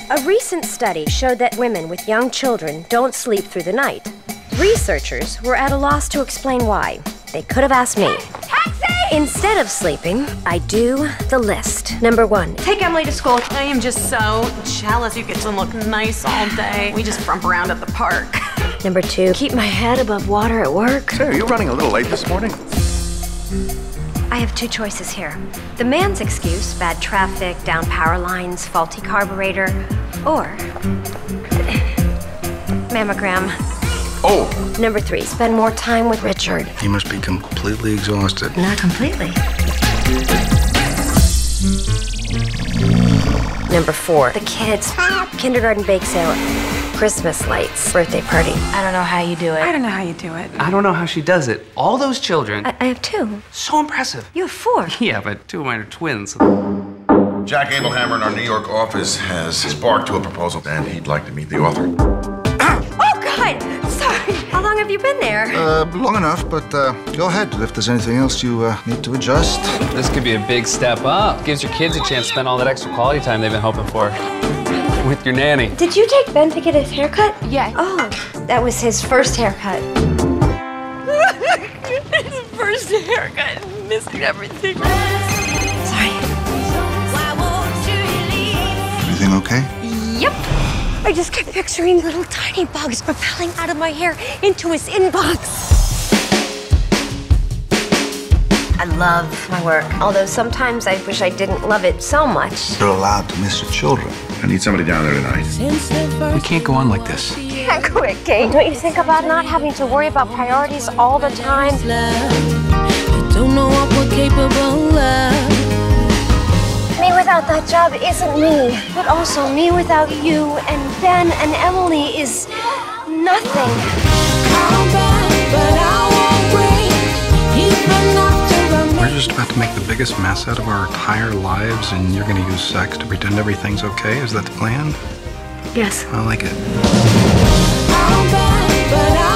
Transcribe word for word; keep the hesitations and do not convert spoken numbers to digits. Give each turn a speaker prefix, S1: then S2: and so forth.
S1: A recent study showed that women with young children don't sleep through the night. Researchers were at a loss to explain why. They could have asked me.
S2: Taxi!
S1: Instead of sleeping, I do the list. Number one, take Emily to school.
S2: I am just so jealous you get to look nice all day. We just frump around at the park.
S1: Number two, keep my head above water at work.
S3: Hey, are you running a little late this morning?
S1: I have two choices here. The man's excuse, bad traffic, down power lines, faulty carburetor, or mammogram.
S3: Oh!
S1: Number three, spend more time with Richard.
S4: He must be completely exhausted.
S1: Not completely. Number four, the kids. Kindergarten bake sale, Christmas lights, birthday party.
S2: I don't know how you do it.
S5: I don't know how you do it.
S6: I don't know how she does it. All those children.
S1: I, I have two.
S6: So impressive.
S1: You have four.
S6: Yeah, but two of mine are twins.
S3: Jack Abelhammer in our New York office has sparked to a proposal, and he'd like to meet the author.
S1: Oh, God! Sorry. How long have you been there?
S4: Uh, long enough, but uh, go ahead. If there's anything else you uh, need to adjust.
S7: This could be a big step up. Gives your kids a chance to spend all that extra quality time they've been hoping for. With your nanny.
S1: Did you take Ben to get his haircut?
S5: Yeah.
S1: Oh, that was his first haircut.
S2: His first haircut. Missing everything.
S1: Sorry.
S4: Everything okay?
S1: Yep. I just kept picturing little tiny bugs propelling out of my hair into his inbox. I love my work, although sometimes I wish I didn't love it so much.
S4: You're allowed to miss your children.
S3: I need somebody down there tonight.
S7: We can't go on like this.
S1: Can't quit, Kate. Don't you think about not having to worry about priorities all the time?
S8: Don't know what we're capable of.
S1: Me without that job isn't me, but also me without you and Ben and Emily is nothing.
S8: I'm bad, but I won't break. Even after
S4: We're just about to make the biggest mess out of our entire lives, and you're going to use sex to pretend everything's okay? Is that the plan?
S1: Yes.
S4: I like it.
S8: I'm bad, but I